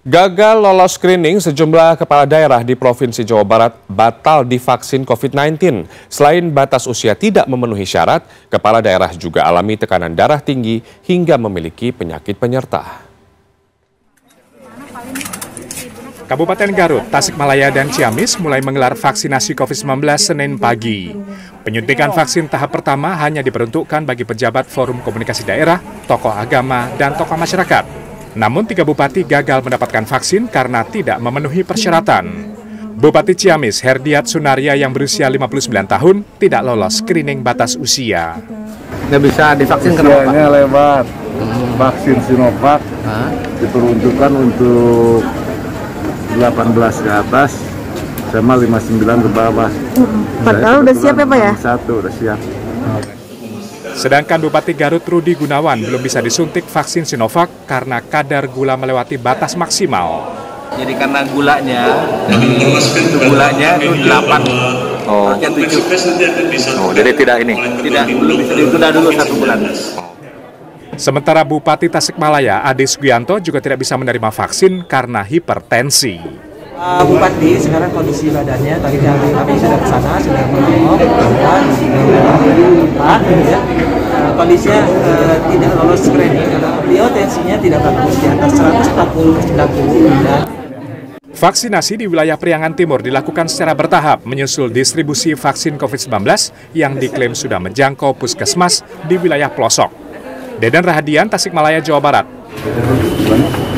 Gagal lolos screening, sejumlah kepala daerah di Provinsi Jawa Barat batal divaksin COVID-19. Selain batas usia tidak memenuhi syarat, kepala daerah juga alami tekanan darah tinggi hingga memiliki penyakit penyerta. Kabupaten Garut, Tasikmalaya, dan Ciamis mulai menggelar vaksinasi COVID-19 Senin pagi. Penyuntikan vaksin tahap pertama hanya diperuntukkan bagi pejabat forum komunikasi daerah, tokoh agama, dan tokoh masyarakat. Namun 3 bupati gagal mendapatkan vaksin karena tidak memenuhi persyaratan. Bupati Ciamis, Herdiat Sunaria yang berusia 59 tahun, tidak lolos screening batas usia. Nggak bisa divaksin kenapa, Pak? Usianya lewat. Vaksin Sinovac diperuntukkan untuk 18 ke atas sama 59 ke bawah. Padahal udah siap ya, Pak ya? Satu udah siap. Sedangkan Bupati Garut Rudi Gunawan belum bisa disuntik vaksin Sinovac karena kadar gula melewati batas maksimal. Jadi karena gulanya itu 8, harusnya 7. Oh, jadi tidak ini? Tidak, belum bisa ditunda dulu 1 bulan. Sementara Bupati Tasikmalaya, Ade Sugianto juga tidak bisa menerima vaksin karena hipertensi. Bupati sekarang kondisi badannya tadi kami sudah ke sana sudah menengok ya, kondisinya tidak lolos screening karena beliau tensinya tidak bagus di atas 140/90. Vaksinasi di wilayah Priangan Timur dilakukan secara bertahap menyusul distribusi vaksin COVID-19 yang diklaim sudah menjangkau puskesmas di wilayah pelosok. Dedan Rahadian, Tasikmalaya, Jawa Barat.